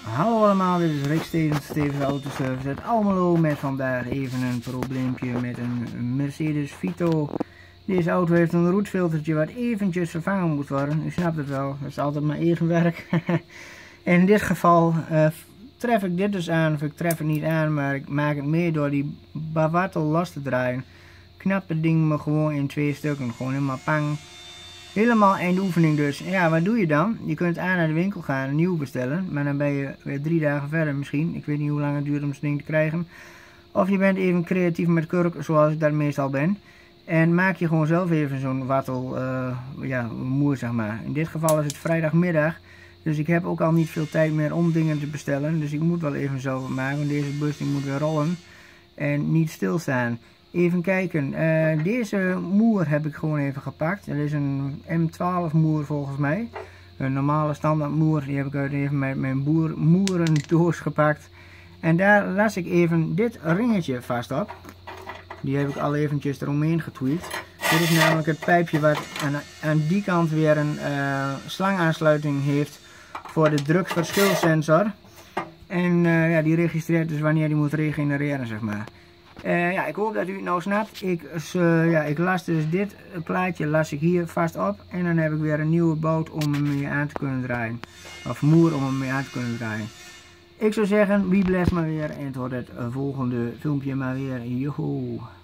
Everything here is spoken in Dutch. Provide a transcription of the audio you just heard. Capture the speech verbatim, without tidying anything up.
Hallo allemaal, dit is Rick Stevens, Stevens Autoservice uit Almelo met vandaag even een probleempje met een Mercedes Vito. Deze auto heeft een roetfiltertje wat eventjes vervangen moet worden. U snapt het wel, dat is altijd maar even werk. En in dit geval uh, tref ik dit dus aan, of ik tref het niet aan, maar ik maak het mee door die bawartel los te draaien. Knap het ding me gewoon in twee stukken, gewoon helemaal pang. Helemaal eindoefening dus. Ja, wat doe je dan? Je kunt aan naar de winkel gaan, een nieuw bestellen. Maar dan ben je weer drie dagen verder misschien. Ik weet niet hoe lang het duurt om zo'n ding te krijgen. Of je bent even creatief met kurk, zoals ik daar meestal ben. En maak je gewoon zelf even zo'n wattel, uh, ja, moer zeg maar. In dit geval is het vrijdagmiddag. Dus ik heb ook al niet veel tijd meer om dingen te bestellen. Dus ik moet wel even zelf maken. Want deze bus die moet weer rollen. En niet stilstaan. Even kijken, uh, deze moer heb ik gewoon even gepakt. Dat is een M twaalf moer volgens mij. Een normale standaard moer, die heb ik uit even met mijn boer, moerendoos gepakt. En daar las ik even dit ringetje vast op. Die heb ik al eventjes eromheen getweakt. Dit is namelijk het pijpje wat aan, aan die kant weer een uh, slangaansluiting heeft voor de drukverschilsensor. En uh, ja, die registreert dus wanneer die moet regenereren, zeg maar. Uh, ja, ik hoop dat u het nou snapt. Ik, uh, ja, ik las dus dit plaatje las ik hier vast op. En dan heb ik weer een nieuwe bout om hem mee aan te kunnen draaien. Of moer om hem mee aan te kunnen draaien. Ik zou zeggen, wie bless maar weer. En tot het volgende filmpje maar weer. Joho.